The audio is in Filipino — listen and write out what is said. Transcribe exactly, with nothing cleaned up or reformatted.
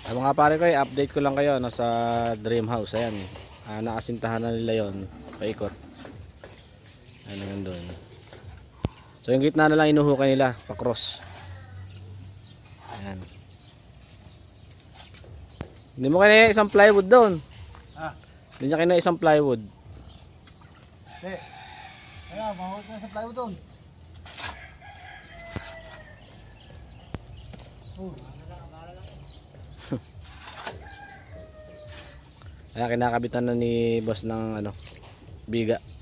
Ay, mga pare ko, update ko lang kayo no, sa dream house. Ayan, ah, nakasintahan na nila yon, paikot. Ayan naman doon. So yung gitna na lang inuhukay nila, pa-cross. Ayan. Hindi mo kaya isang plywood doon. Ah. Hindi niya kaya isang plywood. Eh. Kaya, mahulog na sa plywood doon. Oh. Ayan, kinakabitan na ni boss ng ano, biga.